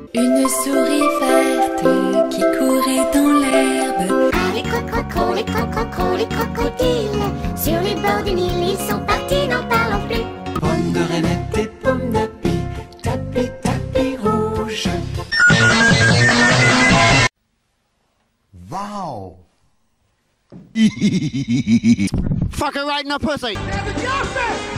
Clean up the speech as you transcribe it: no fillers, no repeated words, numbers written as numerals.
Une souris verte qui courait dans l'herbe. Ah, les crococos, les crococos, les crocodiles. Sur les bords du Nil, ils sont partis, n'en parlons plus. Pomme de reinette et pomme d'api, tapis, tapis rouge. Wow! Fucker right in the pussy!